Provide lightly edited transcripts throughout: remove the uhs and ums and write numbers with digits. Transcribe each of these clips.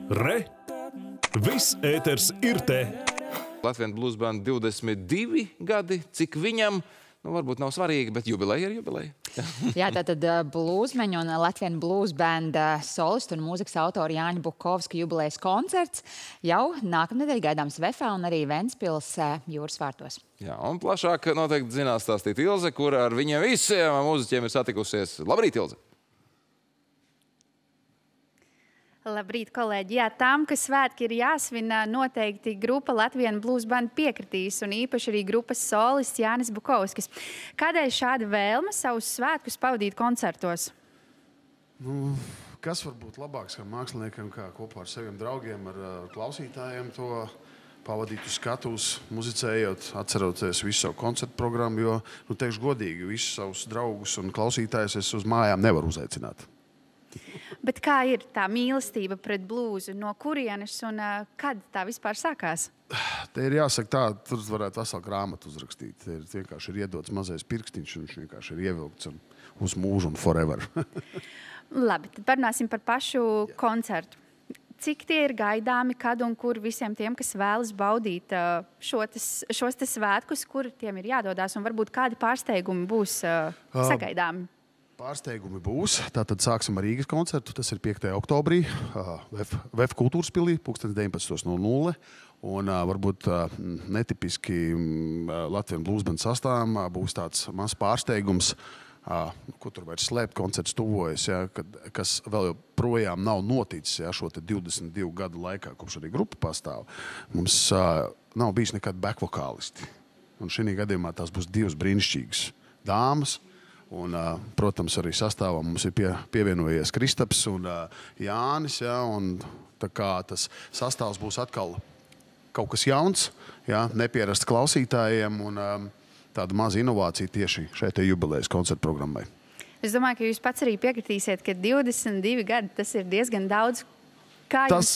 Re! Viss ēters ir te! Latvijas Blues Band 22 gadi, cik viņam, nu varbūt nav svarīgi, bet jubileja ir jubileja. Jā, tātad blūzmeņu un Latvijas Blues Band solistu un mūzikas autora Jāņa Bukovska jubilejas koncerts jau nākamnedēļ gaidāms Vefā un arī Ventspils Jūras vārtos. Jā, un plašāk noteikti zinās stāstīt Ilze, kur ar viņiem visiem mūziķiem ir satikusies. Labrīt, Ilze! Labrīt, kolēģi! Jā, tām, ka svētki ir jāsvin, noteikti grupa Latvijas Blues Band piekritīs, un īpaši arī grupas solists Jānis Bukovskis. Kādēļ šāda vēlme savus svētkus pavadīt koncertos? Nu, kas var būt labāks kā māksliniekam, kā kopā ar saviem draugiem, ar klausītājiem to pavadīt uz skatuves, muzicējot, atceroties visu savu koncertu programmu, jo, nu, teikšu godīgi, visus savus draugus un klausītājus es uz mājām nevaru uzaicināt. Bet kā ir tā mīlestība pret blūzu? No kurienes un kad tā vispār sākās? Te ir jāsaka tā, tur varētu veselu grāmatu uzrakstīt. Te vienkārši ir iedots mazais pirkstiņš, un viņš vienkārši ir ievilkts uz mūžu un forever. Labi, tad parunāsim par pašu koncertu. Cik tie ir gaidāmi, kad un kur visiem tiem, kas vēlas baudīt šos te svētkus, kur tiem ir jādodās, un varbūt kādi pārsteigumi būs sagaidāmi? Pārsteigumi būs. Tātad sāksim ar Rīgas koncertu. Tas ir 5. oktobrī VF kultūras pilī, 19:00. Un varbūt netipiski Latvijas Blues Band sastāvam būs tāds mazs pārsteigums, ko tur vairs slēpt, koncerts tuvojas, ja, kas vēl joprojām nav noticis, ja, šo te 22 gadu laikā, kopš arī grupa pastāv. Mums nav bijis nekad backvokālisti. Un šī gadījumā tās būs divas brīnišķīgas dāmas. Un, protams, arī sastāvā mums ir pievienojies Kristaps un Jānis. Ja, un tā kā tas sastāvs būs atkal kaut kas jauns, ja, nepierasts klausītājiem un tāda maza inovācija tieši šeit jubilejas koncertu programmai. Es domāju, ka jūs pats arī piekritīsiet, ka 22 gadi tas ir diezgan daudz. Kā tas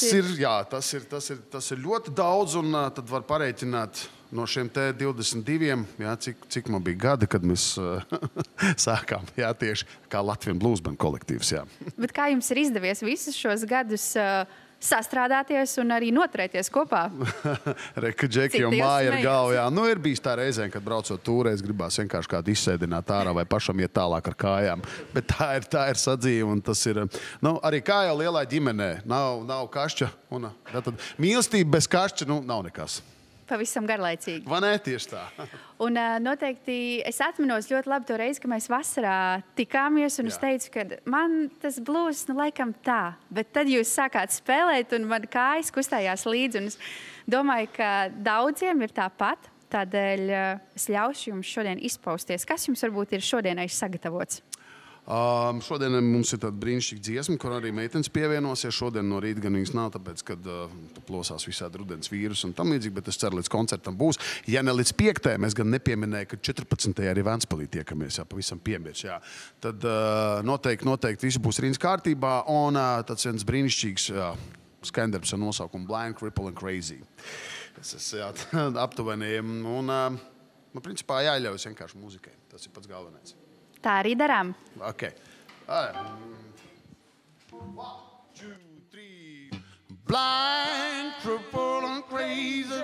ir ļoti daudz, un tad var pareiķināt no šiem te 22, jā, cik man bija gadi, kad mēs sākām, jā, tieši kā Latvijas Blues Band kolektīvs, jā. Bet kā jums ir izdevies visus šos gadus sastrādāties un arī noturēties kopā? Reka, Džeki, jau māja ir galva, jā. Nu, ir bijis tā reizē, kad braucot tūrēs, gribās vienkārši kādu izsēdināt ārā vai pašam iet tālāk ar kājām. Bet tā ir sadzīve, un tas ir, nu, arī kā jau lielā ģimenē, nav kašķa, un tātad mīlestība bez kašķa, nu, nav nekas. Pavisam garlaicīgi. Vai ne? Tieši tā. Un noteikti es atminos ļoti labi to reizi, ka mēs vasarā tikāmies, un es teicu, ka man tas blues, nu, laikam tā. Bet tad jūs sākāt spēlēt, un man kājas kustājās līdzi, un es domāju, ka daudziem ir tāpat. Tādēļ es ļaušu jums šodien izpausties. Kas jums varbūt ir šodienai sagatavots? Šodien mums ir tāda brīnišķīga dziesma, kur arī meitenes pievienosies. Šodien no rīta gan viņas nav, tāpēc, kad plosās visādi rudens vīrus un tam līdzīgi, bet es ceru, līdz koncertam būs. Ja ne līdz 5. mēs gan nepieminēja, ka 14. arī Ventspilī tiekamies, jā, pavisam piemirs, jā. Tad noteikti visi būs rīns kārtībā, un tāds viens brīnišķīgs skandarbs ar nosaukumu Blind, Cripple and Crazy. Tas ir aptuveni, un man principā jāļaujas vienkārši mūzikai. Tas ir pats galvenais. Tā arī darām. Okay. 1, 2, 3. Blind, crippled and crazy.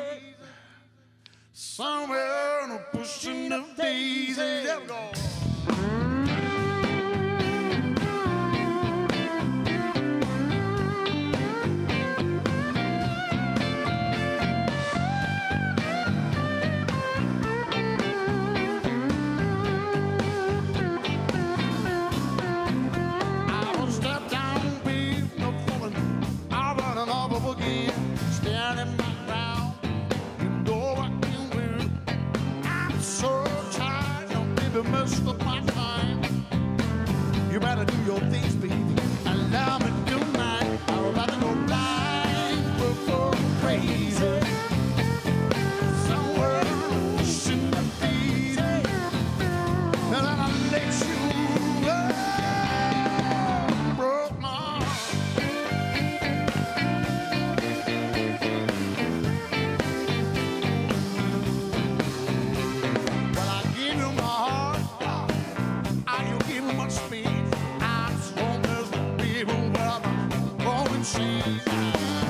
Somewhere in a pushing of daisies. There we go. Most of my time. You better do your things, baby. Allow me tonight. I would rather go blind, crippled, crazy. Somewhere in the beat. And then I'll let you broke my speed. I'm strong as the people where I'm going.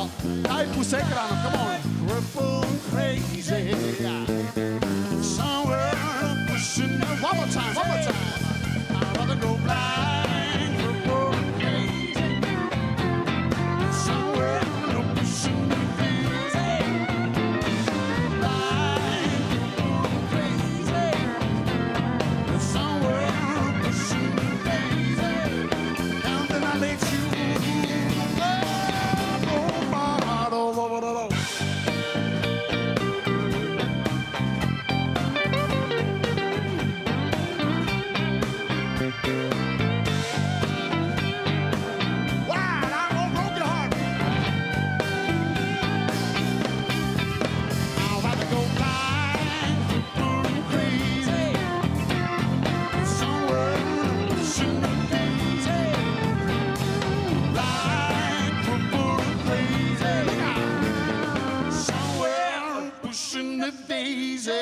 on. Tā ir puse ekrāna, come on. Crippled crazy. Somewhere pushing. One more time, one more time. I'd rather go blind, crippled crazy. Somewhere pushing me crazy. Blind, crippled crazy. Somewhere pushing me crazy. And then I let you go my heart all over the road. Wild, I won't broke your heart. I'll have to go blind, crippled crazy. Somewhere pushing me crazy. Blind, crippled crazy. Look out. Somewhere pushing the daisy.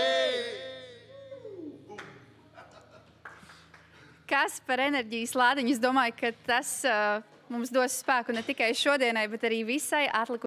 Kas par enerģijas lādiņu? Es domāju, ka tas mums dos spēku ne tikai šodienai, bet arī visai atlikušajai.